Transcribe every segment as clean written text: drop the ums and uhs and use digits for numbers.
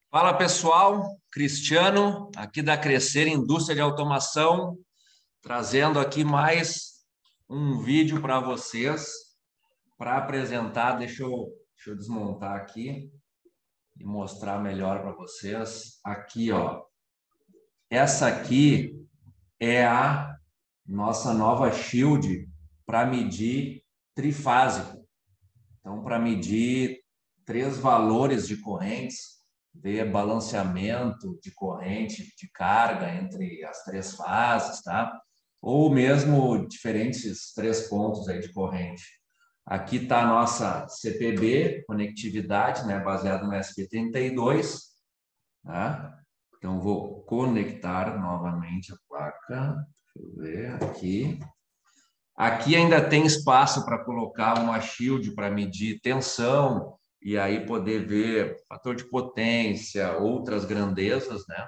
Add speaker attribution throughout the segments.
Speaker 1: Fala pessoal, Cristiano, aqui da Crescer Indústria de Automação, trazendo aqui mais um vídeo para vocês, para apresentar. Deixa eu desmontar aqui e mostrar melhor para vocês. Aqui, ó, essa aqui é a nossa nova Shield para medir trifásico. Então, para medir três valores de correntes, ver balanceamento de corrente, de carga entre as três fases, tá? Ou mesmo diferentes três pontos aí de corrente. Aqui está a nossa CPB, conectividade, né, baseado no SP32, tá? Então, vou conectar novamente a placa. Deixa eu ver aqui. Aqui ainda tem espaço para colocar uma shield para medir tensão e aí poder ver fator de potência, outras grandezas, né?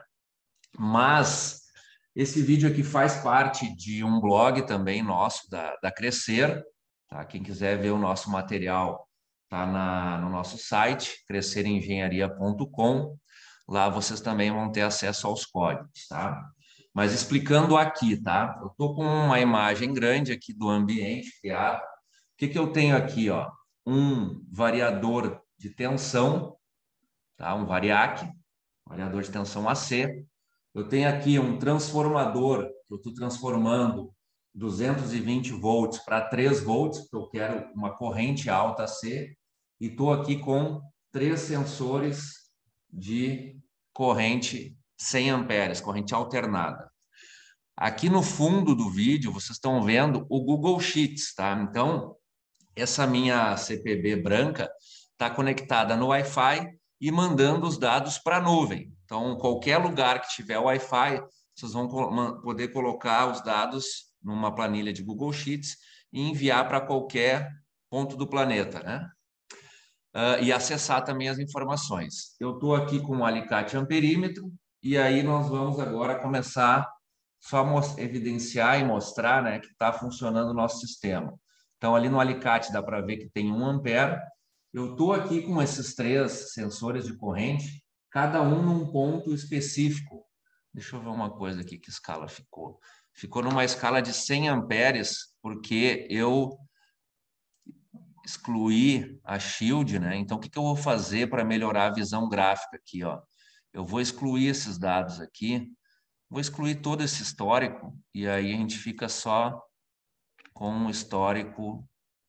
Speaker 1: Mas esse vídeo aqui faz parte de um blog também nosso da Crescer, tá? Quem quiser ver o nosso material tá no nosso site, crescerengenharia.com. Lá vocês também vão ter acesso aos códigos, tá? Mas explicando aqui, tá? Eu estou com uma imagem grande aqui do ambiente criado. O que que eu tenho aqui, ó? Um variador de tensão, tá? Um variac, variador de tensão AC. Eu tenho aqui um transformador que eu estou transformando 220 volts para 3 volts, porque eu quero uma corrente alta AC. E estou aqui com três sensores de corrente 100 amperes, corrente alternada. Aqui no fundo do vídeo, vocês estão vendo o Google Sheets, tá? Então, essa minha CPB branca está conectada no Wi-Fi e mandando os dados para a nuvem. Então, qualquer lugar que tiver Wi-Fi, vocês vão poder colocar os dados numa planilha de Google Sheets e enviar para qualquer ponto do planeta, né? E acessar também as informações. Eu estou aqui com o alicate amperímetro e aí nós vamos agora começar só evidenciar e mostrar, né, que está funcionando o nosso sistema. Então, ali no alicate dá para ver que tem 1 ampere. Eu estou aqui com esses três sensores de corrente, cada um num ponto específico. Deixa eu ver uma coisa aqui, que escala ficou. Ficou numa escala de 100 amperes, porque eu excluir a shield, né? Então, o que que eu vou fazer para melhorar a visão gráfica aqui, ó? Eu vou excluir esses dados aqui, vou excluir todo esse histórico e aí a gente fica só com o histórico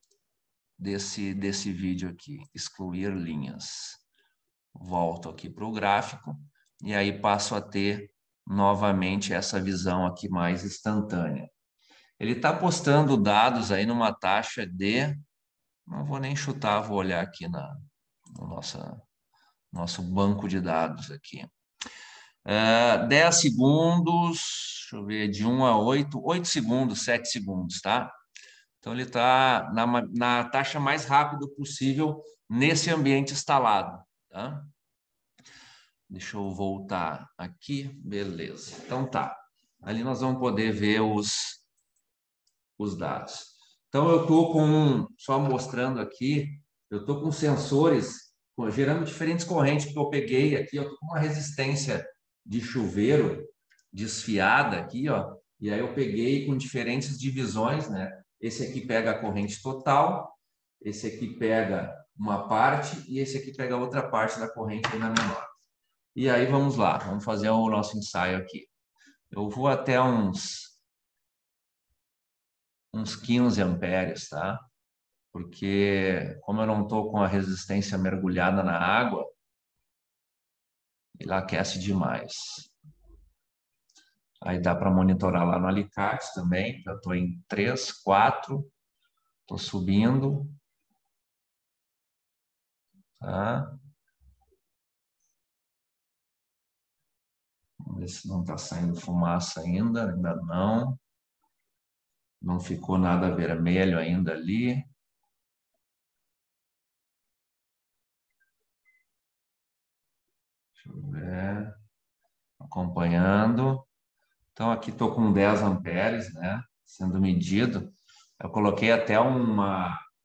Speaker 1: desse vídeo aqui, excluir linhas. Volto aqui para o gráfico e aí passo a ter novamente essa visão aqui mais instantânea. Ele está postando dados aí numa taxa de... Não vou nem chutar, vou olhar aqui no nosso banco de dados aqui. 10 segundos, deixa eu ver, de 1 a 8 segundos, 7 segundos, tá? Então, ele está na taxa mais rápida possível nesse ambiente instalado, tá? Deixa eu voltar aqui, beleza. Então, tá. Ali nós vamos poder ver os dados. Então, eu estou só mostrando aqui, eu estou com sensores gerando diferentes correntes que eu peguei aqui, eu estou com uma resistência de chuveiro desfiada aqui, ó, e aí eu peguei com diferentes divisões, né? Esse aqui pega a corrente total, esse aqui pega uma parte e esse aqui pega outra parte da corrente ainda menor. E aí vamos lá, vamos fazer o nosso ensaio aqui. Eu vou até uns 15 amperes, tá? Porque como eu não estou com a resistência mergulhada na água, ele aquece demais. Aí dá para monitorar lá no alicate também. Eu estou em 3, 4, estou subindo. Tá? Vamos ver se não está saindo fumaça ainda não. Não ficou nada vermelho ainda ali. Deixa eu ver. Acompanhando. Então, aqui estou com 10 amperes, né? Sendo medido. Eu coloquei até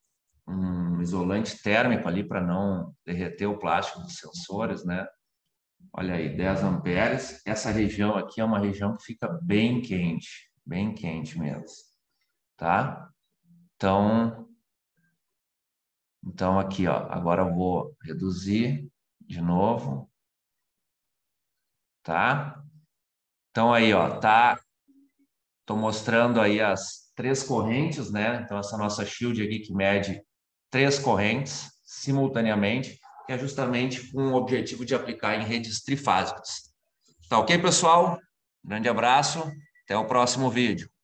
Speaker 1: um isolante térmico ali para não derreter o plástico dos sensores, né? Olha aí, 10 amperes. Essa região aqui é uma região que fica bem quente mesmo, tá? Então aqui, ó, agora eu vou reduzir de novo, tá? Então aí, ó, tá. Tô mostrando aí as 3 correntes, né? Então essa nossa shield aqui que mede 3 correntes simultaneamente, que é justamente com o objetivo de aplicar em redes trifásicas. Tá ok, pessoal? Grande abraço, até o próximo vídeo.